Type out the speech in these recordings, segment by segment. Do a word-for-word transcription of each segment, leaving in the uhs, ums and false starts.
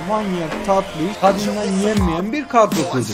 manyak, tatlı, tadından yenmeyen bir kadro kurduk.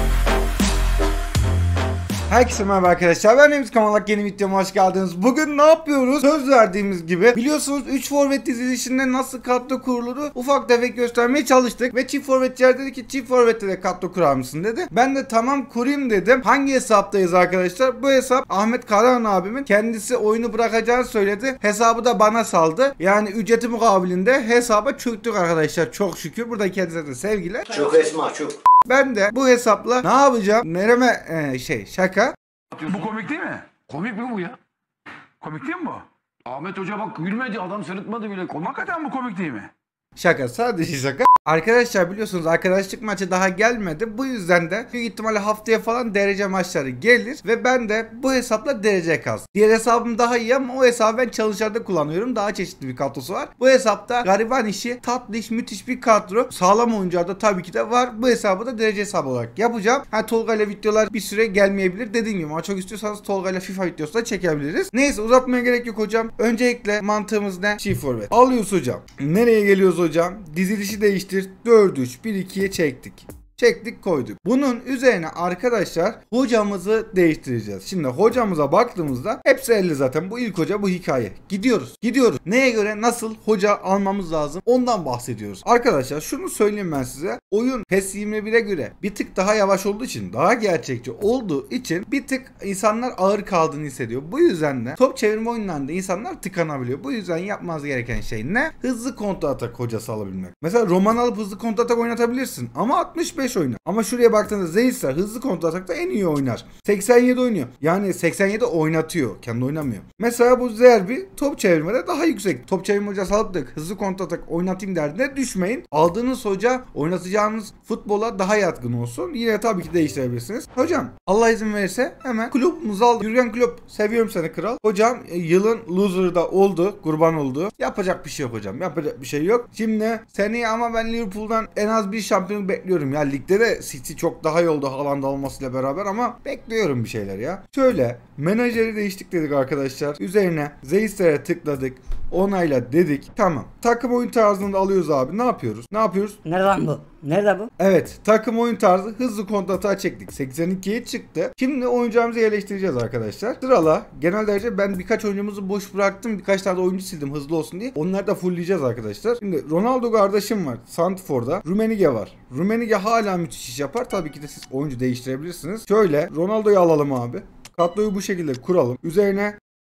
Herkese merhaba arkadaşlar, ben Remzi Kamalak, yeni videoma hoş geldiniz. Bugün ne yapıyoruz? Söz verdiğimiz gibi biliyorsunuz üç forvet dizilişinde nasıl kadro kuruluru ufak tefek göstermeye çalıştık. Ve çift forvetçiler dedi ki çift forvette de kadro kurar mısın dedi. Ben de tamam kurayım dedim. Hangi hesaptayız arkadaşlar? Bu hesap Ahmet Karahan abimin, kendisi oyunu bırakacağını söyledi. Hesabı da bana saldı. Yani ücreti mukabilinde hesaba çöktük arkadaşlar, çok şükür. Burada kendisine de sevgiler. Çok esma çok. Ben de bu hesapla ne yapacağım? Nereme e, şey şaka. Bu komik değil mi? Komik mi bu ya? Komik değil mi bu? Ahmet Hoca bak gülmedi, adam sırıtmadı bile. Komik. Hakikaten bu komik değil mi? Şaka, sadece şaka. Arkadaşlar biliyorsunuz arkadaşlık maçı daha gelmedi. Bu yüzden de büyük ihtimalle haftaya falan derece maçları gelir. Ve ben de bu hesapla derece kaz. Diğer hesabım daha iyi ama o hesabı ben çalışlarda kullanıyorum. Daha çeşitli bir kadrosu var. Bu hesapta gariban işi, tatlı iş, müthiş bir kadro. Sağlam oyuncular da tabii ki de var. Bu hesabı da derece hesabı olarak yapacağım. Ha, Tolga ile videolar bir süre gelmeyebilir dediğim gibi. Ama çok istiyorsanız Tolga ile FIFA videosu da çekebiliriz. Neyse, uzatmaya gerek yok hocam. Öncelikle mantığımız ne? Çift forvet. Alıyoruz hocam. Nereye geliyoruz hocam? Dizilişi değiştir. dört üç bir ikiye çektik. Çektik, koyduk. Bunun üzerine arkadaşlar hocamızı değiştireceğiz. Şimdi hocamıza baktığımızda hepsi elli zaten. Bu ilk hoca, bu hikaye. Gidiyoruz. Gidiyoruz. Neye göre nasıl hoca almamız lazım? Ondan bahsediyoruz. Arkadaşlar şunu söyleyeyim ben size. Oyun PES yirmi bire göre bir tık daha yavaş olduğu için, daha gerçekçi olduğu için bir tık insanlar ağır kaldığını hissediyor. Bu yüzden de top çevirme oyunlarında insanlar tıkanabiliyor. Bu yüzden yapmanız gereken şey ne? Hızlı kontra atak hocası alabilmek. Mesela Roman alıp hızlı kontra atak oynatabilirsin. Ama altmış beş oynar. Ama şuraya baktığınızda Zeissler hızlı kontra atakta en iyi oynar. seksen yedi oynuyor. Yani seksen yedi oynatıyor. Kendi oynamıyor. Mesela bu Zerbi top çevirmede daha yüksek. Top çevirme hocası alıp da hızlı kontra atak oynatayım derdine düşmeyin. Aldığınız hoca oynatacağınız futbola daha yatkın olsun. Yine tabii ki değiştirebilirsiniz. Hocam Allah izin verirse hemen kulübümüzü al. Jürgen Klopp, seviyorum seni kral. Hocam yılın loser'ı da oldu. Kurban oldu. Yapacak bir şey yok hocam. Yapacak bir şey yok. Şimdi seni ama ben Liverpool'dan en az bir şampiyonluk bekliyorum ya. Ligde de City çok daha iyi oldu Haaland almasıyla beraber ama bekliyorum bir şeyler ya. Şöyle menajeri değiştik dedik arkadaşlar. Üzerine Zeissler'e tıkladık. Onayla dedik. Tamam. Takım oyun tarzını da alıyoruz abi. Ne yapıyoruz? Ne yapıyoruz? Nerede lan bu? Nerede bu? Evet. Takım oyun tarzı hızlı kontratağa çektik. seksen ikiye çıktı. Şimdi oyuncağımızı yerleştireceğiz arkadaşlar. Sırala. Genel derece ben birkaç oyuncumuzu boş bıraktım. Birkaç tane de oyuncu sildim hızlı olsun diye. Onları da fullleyeceğiz arkadaşlar. Şimdi Ronaldo kardeşim var. Santrfor'da. Rumenige var. Rumenige hala müthiş iş yapar. Tabii ki de siz oyuncu değiştirebilirsiniz. Şöyle Ronaldo'yu alalım abi. Kadroyu bu şekilde kuralım. Üzerine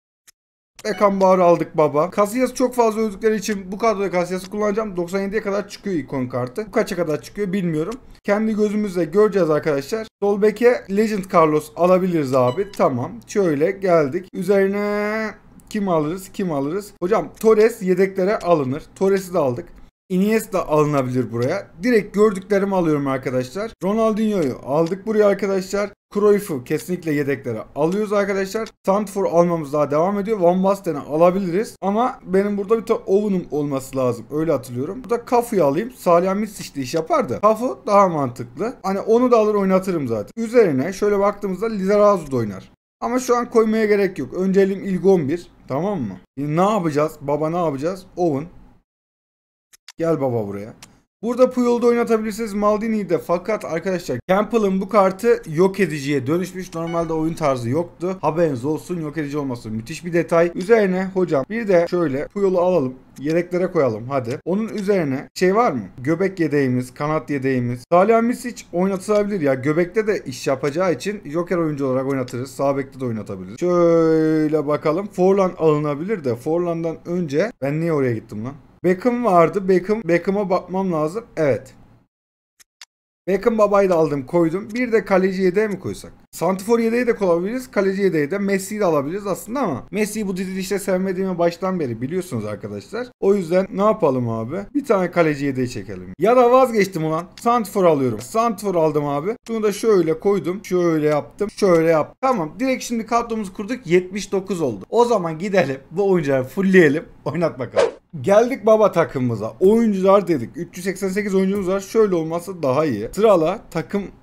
Beckenbauer'ı aldık baba. Casillas çok fazla öldükleri için bu kadroda Casillas'ı kullanacağım. doksan yediye kadar çıkıyor ikon kartı. Bu kaça kadar çıkıyor bilmiyorum. Kendi gözümüzle göreceğiz arkadaşlar. Sol beke Legend Carlos alabiliriz abi. Tamam. Şöyle geldik. Üzerine kim alırız? Kim alırız? Hocam Torres yedeklere alınır. Torres'i de aldık. Iniesta alınabilir buraya. Direkt gördüklerimi alıyorum arkadaşlar. Ronaldinho'yu aldık buraya arkadaşlar. Cruyff'u kesinlikle yedeklere alıyoruz arkadaşlar. Santrfor almamız daha devam ediyor. Van Basten'i alabiliriz. Ama benim burada bir tane Owen'um olması lazım. Öyle hatırlıyorum. Burada Cafu'yu alayım. Salihamidzic de iş yapar da. Cafu daha mantıklı. Hani onu da alır oynatırım zaten. Üzerine şöyle baktığımızda Lizarazu da oynar. Ama şu an koymaya gerek yok. Önceliğim ilk on bir. Tamam mı? Şimdi ne yapacağız? Baba ne yapacağız? Owen. Gel baba buraya. Burada Puyol'da oynatabilirsiniz, Maldini'de, fakat arkadaşlar Campbell'ın bu kartı yok ediciye dönüşmüş. Normalde oyun tarzı yoktu. Haberiniz olsun, yok edici olması müthiş bir detay. Üzerine hocam bir de şöyle Puyol'u alalım. Yedeklere koyalım hadi. Onun üzerine şey var mı? Göbek yedeğimiz, kanat yedeğimiz. Salihamidzic oynatılabilir ya. Göbekte de iş yapacağı için Joker oyuncu olarak oynatırız. Sağ bekte de oynatabiliriz. Şöyle bakalım. Forlan alınabilir de Forlan'dan önce ben niye oraya gittim lan? Beckham vardı. Beckham, Beckham'a bakmam lazım. Evet. Beckham babayı da aldım koydum. Bir de kaleci yedeğe mi koysak? Santrfor yedeği de koyabiliriz. Kaleci yedeği de Messi'yi de alabiliriz aslında ama Messi'yi bu dizilişte sevmediğimi baştan beri biliyorsunuz arkadaşlar. O yüzden ne yapalım abi? Bir tane kaleci yedeği çekelim. Ya da vazgeçtim ulan. Santrfor alıyorum. Santrfor aldım abi. Bunu da şöyle koydum. Şöyle yaptım. Şöyle yaptım. Tamam. Direkt şimdi kadromuzu kurduk. yetmiş dokuz oldu. O zaman gidelim. Bu oyuncuları fullleyelim. Oynat bakalım. Geldik baba takımımıza. Oyuncular dedik. üç yüz seksen sekiz oyuncumuz var. Şöyle olması daha iyi. Sırala takım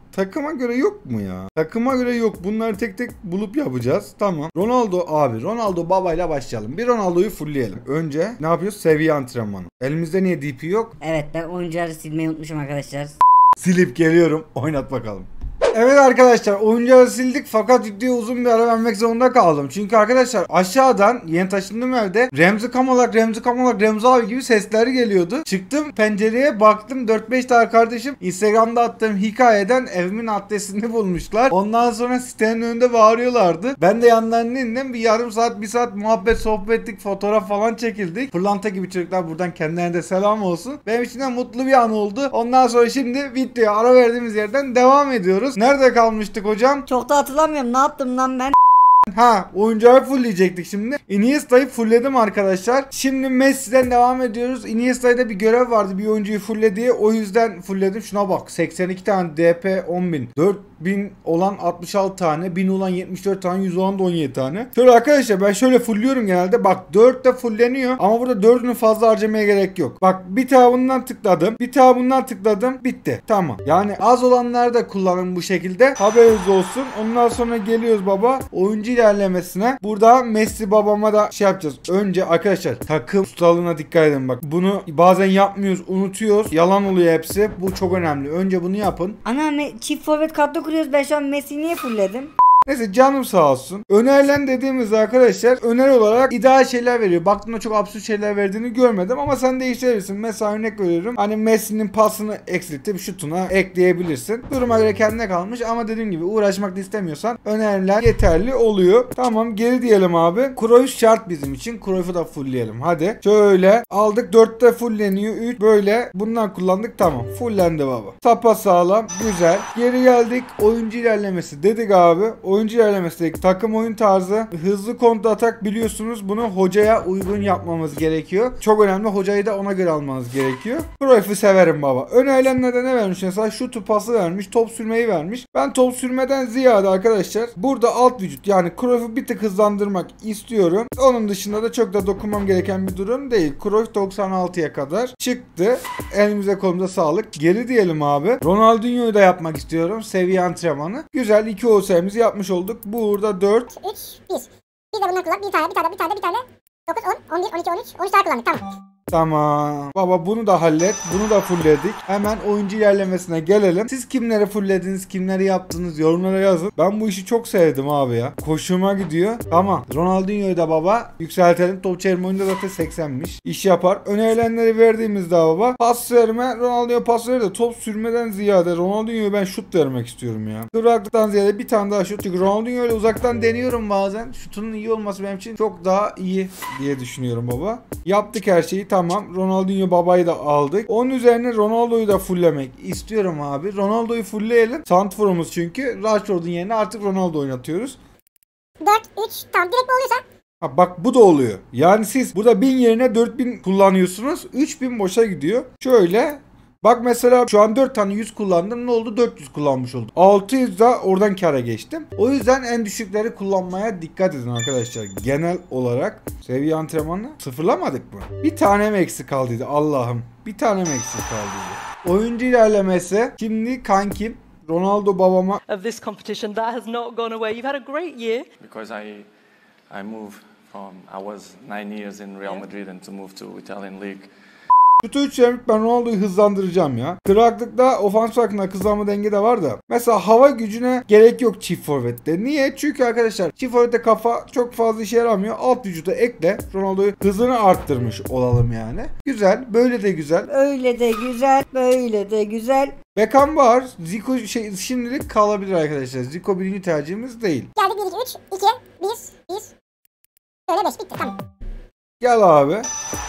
takıma göre yok mu ya? Takıma göre yok. Bunları tek tek bulup yapacağız. Tamam. Ronaldo abi. Ronaldo babayla başlayalım. Bir Ronaldo'yu fullleyelim. Önce ne yapıyoruz? Seviye antrenmanı. Elimizde niye D P yok? Evet, ben oyuncuları silmeyi unutmuşum arkadaşlar. Silip geliyorum. Oynat bakalım. Evet arkadaşlar, oyuncağı sildik fakat videoya uzun bir ara vermek zorunda kaldım. Çünkü arkadaşlar aşağıdan yeni taşındığım evde Remzi Kamalak, Remzi Kamalak, Remzi abi gibi sesler geliyordu. Çıktım pencereye baktım, dört beş tane kardeşim Instagram'da attığım hikayeden evimin adresini bulmuşlar. Ondan sonra sitenin önünde bağırıyorlardı. Ben de yanlarına indim, bir yarım saat bir saat muhabbet sohbet ettik, fotoğraf falan çekildik. Pırlanta gibi çocuklar, buradan kendilerine de selam olsun. Benim için de mutlu bir an oldu. Ondan sonra şimdi videoya ara verdiğimiz yerden devam ediyoruz. Nerede kalmıştık hocam? Çok da hatırlamıyorum, ne yaptım lan ben? Ha, oyuncağı fullleyecektik şimdi. Iniesta'yı fullledim arkadaşlar. Şimdi Messi'den devam ediyoruz. Iniesta'da bir görev vardı, bir oyuncuyu fulle diye. O yüzden fullledim. Şuna bak, seksen iki tane D P on bin. dört bin olan altmış altı tane. bin olan yetmiş dört tane. yüz olan da on yedi tane. Şöyle arkadaşlar, ben şöyle fullliyorum genelde. Bak, dört de fullleniyor. Ama burada dördünü fazla harcamaya gerek yok. Bak, bir tane bundan tıkladım. Bir tane bundan tıkladım. Bitti. Tamam. Yani az olanları da kullanın bu şekilde. Haberiniz olsun. Ondan sonra geliyoruz baba. Oyuncu ilerlemesine. Burada Messi babama da şey yapacağız. Önce arkadaşlar takım tutalığına dikkat edin bak. Bunu bazen yapmıyoruz, unutuyoruz. Yalan oluyor hepsi. Bu çok önemli. Önce bunu yapın. Ana, çift forvet kadro kuruyoruz, ben şu an Messi'yi niye fullledim? Neyse, canım sağ olsun. Önerilen dediğimiz arkadaşlar öneri olarak ideal şeyler veriyor. Baktığımda çok absürt şeyler verdiğini görmedim ama sen değiştirebilirsin. Mesela örnek veriyorum. Hani Messi'nin pasını eksiltip şutuna ekleyebilirsin. Duruma göre kendine kalmış ama dediğim gibi uğraşmak da istemiyorsan öneriler yeterli oluyor. Tamam, geri diyelim abi. Cruyff şart bizim için. Cruyff'u da fullleyelim. Hadi. Şöyle aldık. dörtte fullleniyor. üç böyle. Bundan kullandık. Tamam. Fullendi baba. Sapa sağlam. Güzel. Geri geldik. Oyuncu ilerlemesi dedik abi. Oyuncu ilerlemesi, takım oyun tarzı, hızlı kontra atak, biliyorsunuz bunu hocaya uygun yapmamız gerekiyor. Çok önemli, hocayı da ona göre almanız gerekiyor. Cruyff'u severim baba. Önerilenlerde ne vermiş mesela? Şutu, pası vermiş, top sürmeyi vermiş. Ben top sürmeden ziyade arkadaşlar burada alt vücut, yani Cruyff'u bir tık hızlandırmak istiyorum. Onun dışında da çok da dokunmam gereken bir durum değil. Cruyff doksan altıya kadar çıktı. Elimize kolumuza sağlık. Geri diyelim abi. Ronaldinho'yu da yapmak istiyorum. Seviye antrenmanı. Güzel, iki O S'mizi yapmış olduk. Burada dört. üç, bir. Bir de bundan kullan. Bir tane, bir tane, bir tane, bir tane. dokuz, on, on bir, on iki, on üç. on üç tane kullandık. Tamam. Tamam. Baba bunu da hallet. Bunu da fullledik. Hemen oyuncu ilerlemesine gelelim. Siz kimleri fulllediniz? Kimleri yaptınız? Yorumlara yazın. Ben bu işi çok sevdim abi ya. Hoşuma gidiyor. Tamam. Ronaldinho'yu da baba yükseltelim. Top çevirme oyunda zaten seksenmiş. İş yapar. Önerilenleri verdiğimizde baba. Pas verme. Ronaldinho pas verir de top sürmeden ziyade Ronaldinho'yu ben şut vermek istiyorum ya. Kıvraklıktan ziyade bir tane daha şut. Çünkü Ronaldinho ile uzaktan deniyorum bazen. Şutunun iyi olması benim için çok daha iyi diye düşünüyorum baba. Yaptık her şeyi. Tamam. Tamam. Ronaldinho babayı da aldık. Onun üzerine Ronaldo'yu da fulllemek istiyorum abi. Ronaldo'yu fullleyelim. Santrforumuz çünkü. Rashford'un yerine artık Ronaldo oynatıyoruz. dört, üç. Tamam, direkt mi oluyorsa? Ha, bak bu da oluyor. Yani siz burada bin yerine dört bin kullanıyorsunuz. üç bin boşa gidiyor. Şöyle. Bak mesela şu an dört tane yüz kullandım. Ne oldu? dört yüz kullanmış oldum. altı yüz da oradan kâra geçtim. O yüzden en düşükleri kullanmaya dikkat edin arkadaşlar. Genel olarak seviye antrenmanı sıfırlamadık mı? Bir tane mi eksik kaldıydı? Allah'ım. Bir tane mi eksik kaldıydı? Oyuncu ilerlemesi. Şimdi kankim Ronaldo babama of this competition. That has not gone away. You've had a great year. Because I I moved from I was nine years in Real Madrid and to move to Italian League. Şutu üç verip ben Ronaldo'yu hızlandıracağım ya. Kıraklıkta ofans hakkında hızlanma denge de var da. Mesela hava gücüne gerek yok çift forvette. Niye? Çünkü arkadaşlar çift forvette kafa çok fazla işe yaramıyor. Alt vücuda ekle. Ronaldo'yu hızını arttırmış olalım yani. Güzel. Böyle de güzel. Öyle de güzel, böyle de güzel. Beckham var. Zico şey, şimdilik kalabilir arkadaşlar. Zico birinci tercihimiz değil. Geldik bir, iki, üç, iki, bir, bir. Şöyle beş. Bitti. Tamam. Gel abi.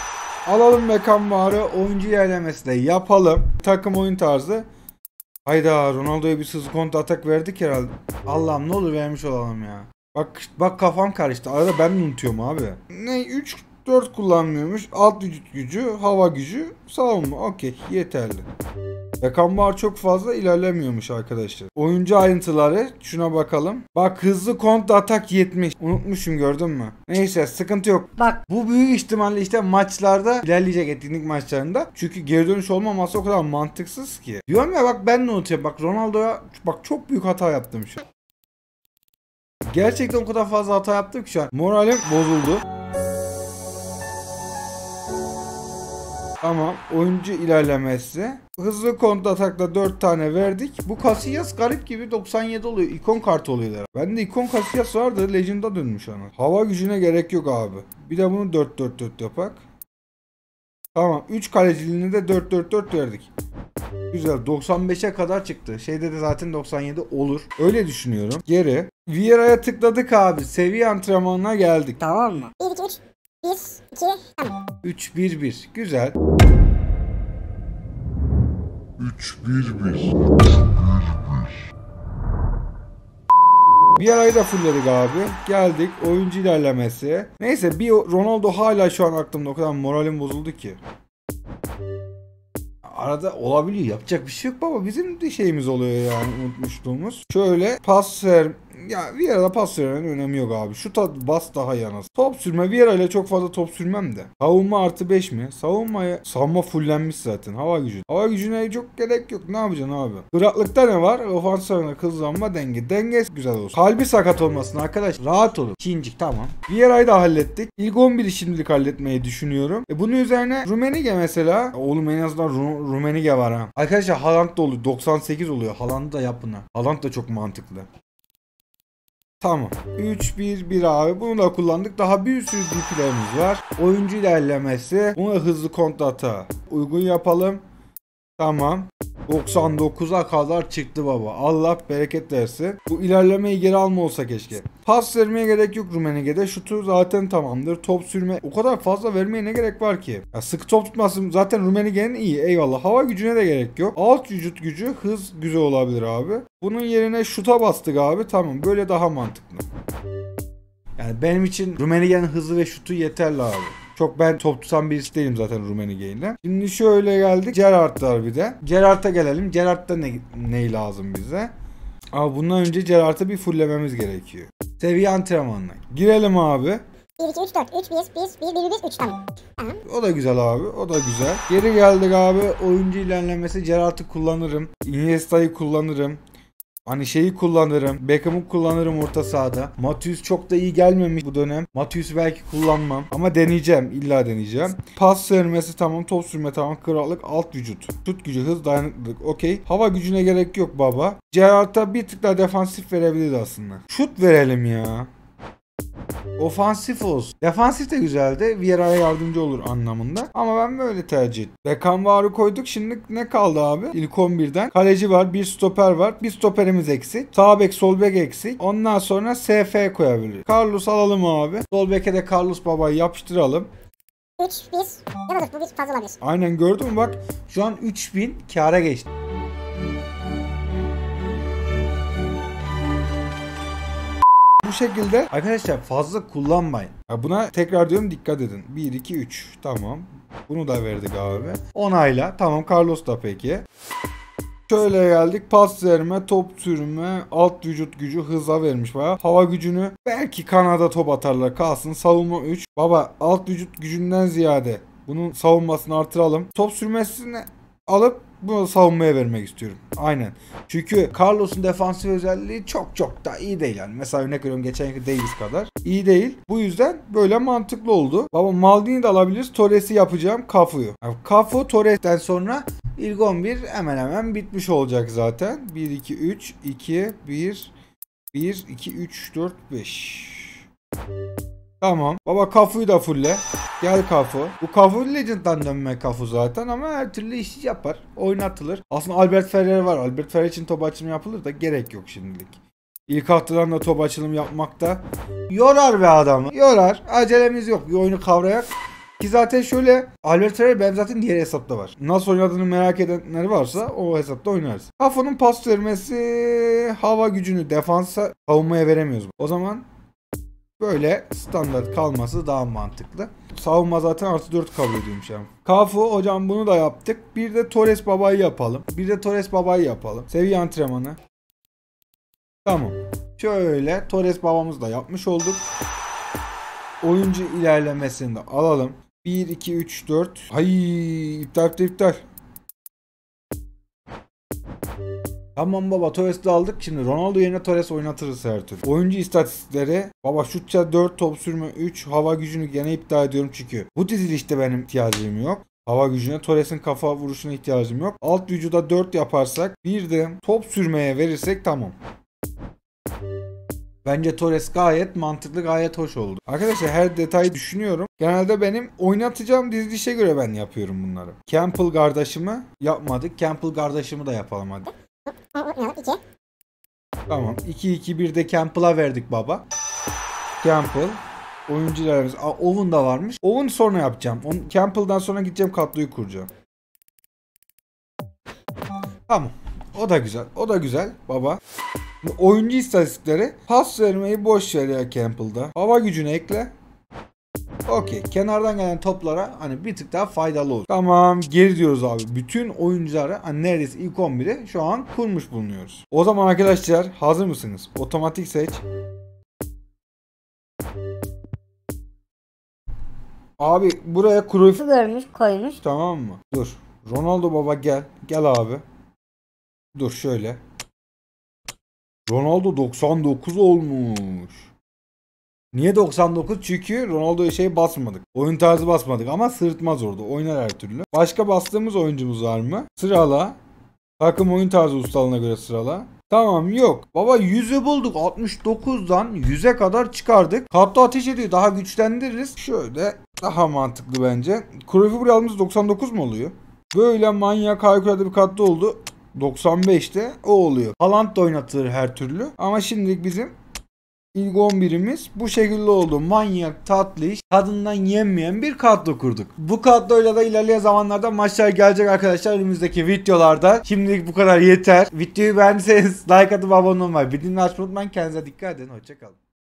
Alalım Beckham varı. Oyuncu ilerlemesi de yapalım. Takım oyun tarzı. Hayda, Ronaldo'ya bir hızlı kontra atak verdik herhalde. Allah'ım ne olur vermiş olalım ya. Bak bak kafam karıştı. Arada ben unutuyorum abi. Ne üç dört kullanmıyormuş. Alt vücut gücü, hava gücü, savunma. Okey, yeterli. Beckenbauer çok fazla ilerlemiyormuş arkadaşlar. Oyuncu ayrıntıları şuna bakalım. Bak hızlı kontra atak yetmiş. Unutmuşum, gördün mü? Neyse, sıkıntı yok. Bak Bu büyük ihtimalle işte maçlarda ilerleyecek, etkinlik maçlarında. Çünkü geri dönüş olmaması o kadar mantıksız ki. Diyorum ya, bak ben de unutuyorum. Bak Ronaldo'ya bak çok büyük hata yaptım şu an. Gerçekten o kadar fazla hata yaptım ki şu an. Moralim bozuldu. Tamam, oyuncu ilerlemesi. Hızlı kontra atakla dört tane verdik. Bu Casillas garip gibi doksan yedi oluyor. İkon kartı oluyorlar. Bende ikon Casillas vardı. Legend'a dönmüş ana. Hava gücüne gerek yok abi. Bir de bunu dört dört dört yapak. Tamam, üç kaleciliğini de dört dört dört verdik. Güzel, doksan beşe kadar çıktı. Şeyde de zaten doksan yedi olur. Öyle düşünüyorum. Geri. Vieira'ya tıkladık abi. Seviye antrenmanına geldik. tamam mı? bir, iki, üç. bir, iki, tamam. üç bir bir. Güzel. üç bir bir. Bir arayı da fullledik abi. Geldik. Oyuncu ilerlemesi. Neyse, bir Ronaldo hala şu an aklımda. O kadar moralim bozuldu ki. Arada olabiliyor. Yapacak bir şey yok baba. Bizim de şeyimiz oluyor yani, unutmuşluğumuz. Şöyle pas ver. Ya Vieira'da pas vermenin önemi yok abi. Şu tat bas daha yanas. Top sürme. Vieira ile çok fazla top sürmem de. Savunma artı beş mi? Savunmaya. Savunma fullenmiş zaten. Hava gücü. Hava gücüne çok gerek yok. Ne yapacaksın abi? Iraklıkta ne var? Ofanslarına hızlanma, denge. Denge güzel olsun. Kalbi sakat olmasın arkadaş. Rahat olun. İkincik tamam. Vieira'yı da hallettik. İlk on biri şimdilik halletmeyi düşünüyorum. E bunun üzerine Rummenigge mesela. Oğlum en azından Ru Rummenigge var ha. Arkadaşlar Haaland da oluyor. doksan sekiz oluyor. Haaland'ı da yapın ha. Haaland da çok mantıklı. Tamam. üç bir bir abi. Bunu da kullandık. Daha bir sürü D P'lerimiz var. Oyuncu ilerlemesi. Buna hızlı kontra atağı uygun yapalım. Tamam. doksan dokuza kadar çıktı baba. Allah bereket versin. Bu ilerlemeyi geri alma olsa keşke. Pas vermeye gerek yok Rummenigge'de. Şutu zaten tamamdır. Top sürme. O kadar fazla vermeye ne gerek var ki? Ya sıkı top tutmasın. Zaten Rummenigge'nin iyi. Eyvallah. Hava gücüne de gerek yok. Alt vücut gücü, hız güzel olabilir abi. Bunun yerine şuta bastık abi. Tamam. Böyle daha mantıklı. Yani benim için Rummenigge'nin hızı ve şutu yeterli abi. Çok ben top tutan birisi değilim zaten Rummenigge ile. Şimdi şöyle geldik. Gerrard'lar bir de. Gerrard'a gelelim. Gerrard'da ne, ne lazım bize? Ama bundan önce Gerrard'ı bir fulllememiz gerekiyor. Seviye antrenmanına. Girelim abi. bir, iki, üç, dört. üç, bir, bir, bir, bir, bir, üç, tamam. Tamam. O da güzel abi. O da güzel. Geri geldik abi. Oyuncu ilerlemesi. Gerrard'ı kullanırım. Iniesta'yı kullanırım. Hani şeyi kullanırım. Beckham'ı kullanırım orta sahada. Matius çok da iyi gelmemiş bu dönem. Matius'u belki kullanmam. Ama deneyeceğim. İlla deneyeceğim. Pas vermesi tamam. Top sürme tamam. Krallık alt vücut. Şut gücü, hız, dayanıklılık. Okey. Hava gücüne gerek yok baba. Gerrard'a bir tık daha defansif verebiliriz aslında. Şut verelim ya. Ofansif olsun. Defansif de güzeldi. Vieira'ya yardımcı olur anlamında. Ama ben böyle tercih ettim. Beckenbauer'u koyduk. Şimdi ne kaldı abi? İlk on birden. Kaleci var. Bir stoper var. Bir stoperimiz eksik. Sağ bek, sol bek eksik. Ondan sonra S F koyabiliriz. Carlos alalım abi. Sol beke de Carlos babayı yapıştıralım. üç, bir. Ya da dur, bu bir fazla olabilir. Aynen, gördün mü bak. Şu an üç bin kâra geçti. Bu şekilde arkadaşlar fazla kullanmayın. Ya buna tekrar diyorum, dikkat edin. bir, iki, üç. Tamam. Bunu da verdik abi. Onayla. Tamam, Carlos da peki. Şöyle geldik. Pas verme, top sürme, alt vücut gücü, hıza vermiş bayağı. Hava gücünü belki kanada top atarlar kalsın. Savunma üç. Baba alt vücut gücünden ziyade bunun savunmasını artıralım. Top sürmesini alıp bunu savunmaya vermek istiyorum. Aynen. Çünkü Carlos'un defansif özelliği çok çok da iyi değil yani. Mesela örnek veriyorum, geçen yıl Davis kadar iyi değil. Bu yüzden böyle mantıklı oldu. Baba Maldini'yi de alabiliriz. Torres'i yapacağım. Cafu'yu. Yani Cafu Torres'ten sonra ilk on bir hemen hemen bitmiş olacak zaten. bir, iki, üç, iki, bir, bir, iki, üç, dört, beş. Tamam. Baba Cafu'yu da fulle. Gel Cafu. Bu Cafu Legend'dan dönme Cafu zaten ama her türlü iş yapar. Oynatılır. Aslında Albert Ferrer var. Albert Ferrer için top açılımı yapılır da gerek yok şimdilik. İlk haftadan da top açılım yapmakta yorar be adamı. Yorar. Acelemiz yok. Bir oyunu kavrayak. Ki zaten şöyle, Albert Ferrer benim zaten diğer hesapta var. Nasıl oynadığını merak edenler varsa o hesapta oynarız. Cafu'nun pas vermesi, hava gücünü defansa, savunmaya veremiyoruz. O zaman Böyle standart kalması daha mantıklı. Savunma zaten artı dört kabul ediyormuş yani. Kafu hocam bunu da yaptık. Bir de Torres Baba'yı yapalım. Bir de Torres Baba'yı yapalım. Seviye antrenmanı. Tamam. Şöyle Torres Baba'mızı da yapmış olduk. Oyuncu ilerlemesini de alalım. bir, iki, üç, dört. Ay iptal iptal iptal. Tamam baba, Torres'i de aldık. Şimdi Ronaldo yerine Torres oynatırız her türlü. Oyuncu istatistikleri. Baba şutça dört, top sürme üç, hava gücünü gene iptal ediyorum çünkü bu dizilişte benim ihtiyacım yok. Hava gücüne, Torres'in kafa vuruşuna ihtiyacım yok. Alt vücuda dört yaparsak, bir de top sürmeye verirsek tamam. Bence Torres gayet mantıklı, gayet hoş oldu. Arkadaşlar her detayı düşünüyorum. Genelde benim oynatacağım dizilişe göre ben yapıyorum bunları. Campbell kardeşimi yapmadık. Campbell kardeşimi de yapalım hadi. iki. Tamam. iki iki bir de Campbell'a verdik baba. Campbell. Oyuncularımız. Aa, Owen da varmış. Owen sonra yapacağım. Onu, Campbell'dan sonra gideceğim kadroyu kuracağım. Tamam. O da güzel. O da güzel baba. Oyuncu istatistikleri. Pas vermeyi boş ver ya Campbell'da. Hava gücünü ekle. Okey. Kenardan gelen toplara hani bir tık daha faydalı olur. Tamam. Geri diyoruz abi. Bütün oyuncuları hani neredeyse ilk on biri şu an kurmuş bulunuyoruz. O zaman arkadaşlar hazır mısınız? Otomatik seç. Abi buraya Cruyff Su görmüş koymuş. tamam mı? Dur. Ronaldo baba gel. Gel abi. Dur şöyle. Ronaldo doksan dokuz olmuş. Niye doksan dokuz? Çünkü Ronaldo'ya şey basmadık. Oyun tarzı basmadık ama sırıtmaz orada. Oynar her türlü. Başka bastığımız oyuncumuz var mı? Sırala. Takım oyun tarzı ustalığına göre sırala. Tamam yok. Baba yüzü bulduk. altmış dokuzdan yüze kadar çıkardık. Kadro ateş ediyor. Daha güçlendiririz. Şöyle daha mantıklı bence. Cruyff'u buraya aldığımız doksan dokuz mu oluyor? Böyle manyak harikulade bir kadro oldu. doksan beşte o oluyor. Haaland da oynatılır her türlü. Ama şimdilik bizim İlk on birimiz bu şekilde oldu. Manyak, tatlı iş, tadından yenmeyen bir kadro kurduk. Bu kadroyla da ilerleyen zamanlarda maçlar gelecek arkadaşlar önümüzdeki videolarda. Şimdilik bu kadar yeter. Videoyu beğendiyseniz like atıp abone olmayı, bildirimleri açmayı unutmayın. Kendinize dikkat edin. Hoşçakalın.